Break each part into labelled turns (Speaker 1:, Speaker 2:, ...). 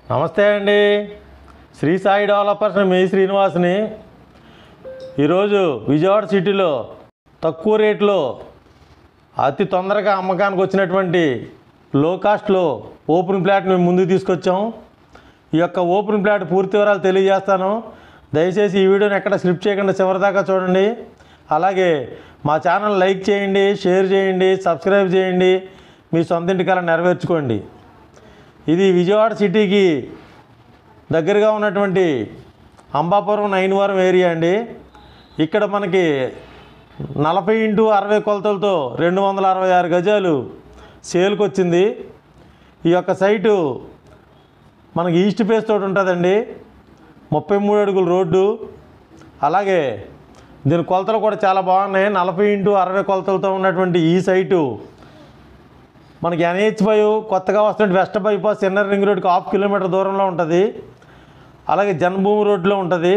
Speaker 1: నమస్తే అండి. శ్రీ సాయి డెవలపర్స్ మీ శ్రీనివాస్ని. ఈరోజు విజయవాడ సిటీలో తక్కువ రేట్లో అతి తొందరగా అమ్మకానికి వచ్చినటువంటి లో కాస్ట్లో ఓపెన్ ప్లాట్ మేము ముందుకు తీసుకొచ్చాం. ఈ యొక్క ఓపెన్ ప్లాట్ పూర్తి వివరాలు తెలియజేస్తాను. దయచేసి ఈ వీడియోని ఎక్కడ స్కిప్ చేయకుండా చివరిదాకా చూడండి. అలాగే మా ఛానల్ లైక్ చేయండి, షేర్ చేయండి, సబ్స్క్రైబ్ చేయండి. మీ సొంత ఇంటి కల నెరవేర్చుకోండి. ఇది విజయవాడ సిటీకి దగ్గరగా ఉన్నటువంటి అంబాపురం నైన్వరం ఏరియా అండి. ఇక్కడ మనకి 40x60 కొలతలతో 266 గజాలు సేల్కి వచ్చింది. ఈ యొక్క సైటు మనకి ఈస్ట్ ఫేస్ తోటి ఉంటుందండి. 33 అడుగుల రోడ్డు. అలాగే దీని కొలతలు కూడా చాలా బాగున్నాయి. 40x60 కొలతలతో ఉన్నటువంటి ఈ సైటు మనకి NH5 కొత్తగా వస్తున్న వెస్ట్ బైపాస్ ఇన్నర్ రింగ్ రోడ్కి 1/2 కిలోమీటర్ దూరంలో ఉంటుంది. అలాగే జన్మభూమి రోడ్లో ఉంటుంది.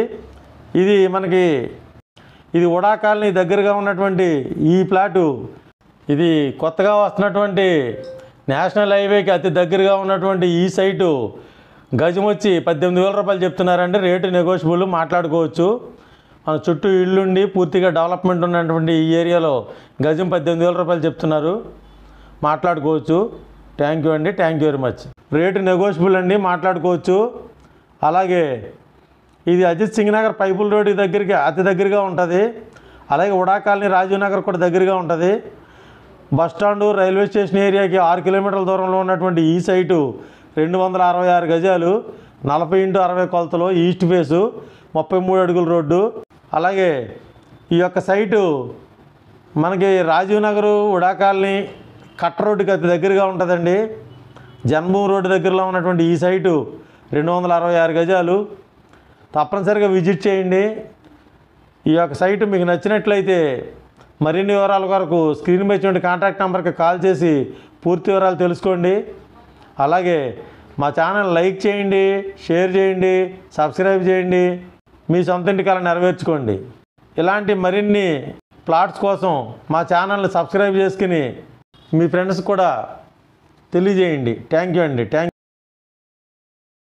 Speaker 1: ఇది ఉడా కాలనీ దగ్గరగా ఉన్నటువంటి ఈ ప్లాటు ఇది కొత్తగా వస్తున్నటువంటి నేషనల్ హైవేకి అతి దగ్గరగా ఉన్నటువంటి ఈ సైటు గజం వచ్చి 18,000 రూపాయలు చెప్తున్నారండి. రేటు నెగోషియబుల్, మాట్లాడుకోవచ్చు. మన చుట్టూ ఇళ్ళుండి పూర్తిగా డెవలప్మెంట్ ఉన్నటువంటి ఈ ఏరియాలో గజం 18,000 రూపాయలు చెప్తున్నారు, మాట్లాడుకోవచ్చు. థ్యాంక్ యూ అండి, thank you very much. Rate negotiable అండి, మాట్లాడుకోవచ్చు. అలాగే ఇది అజిత్ సింగ్ నగర్ పైపుల్ రోడ్ దగ్గరికి అతి దగ్గరగా ఉంటుంది. అలాగే ఉడా కాలనీ రాజీవ్ నగర్ కూడా దగ్గరగా ఉంటుంది. బస్టాండు రైల్వే స్టేషన్ ఏరియాకి 6 కిలోమీటర్ల దూరంలో ఉన్నటువంటి ఈ సైటు 266 గజాలు 40x60 కొలతలో ఈస్ట్ ఫేసు 33 అడుగుల రోడ్డు. అలాగే ఈ యొక్క సైటు మనకి రాజీవ్ నగరు ఉడా కాలనీ కట్ట రోడ్డుకి అతి దగ్గరగా ఉంటుందండి. జన్మభూమి రోడ్డు దగ్గరలో ఉన్నటువంటి ఈ సైటు 266 గజాలు. తప్పనిసరిగా విజిట్ చేయండి. ఈ యొక్క సైటు మీకు నచ్చినట్లయితే మరిన్ని వివరాల కొరకు స్క్రీన్ మీద చూడండి కాంటాక్ట్ నెంబర్కి కాల్ చేసి పూర్తి వివరాలు తెలుసుకోండి. అలాగే మా ఛానల్ లైక్ చేయండి, షేర్ చేయండి, సబ్స్క్రైబ్ చేయండి. మీ సొంత ఇంటి కల నెరవేర్చుకోండి. ఇలాంటి మరిన్ని ప్లాట్స్ కోసం మా ఛానల్ని సబ్స్క్రైబ్ చేసుకుని మీ ఫ్రెండ్స్ కూడా తెలియజేయండి. థ్యాంక్ యూ అండి, థ్యాంక్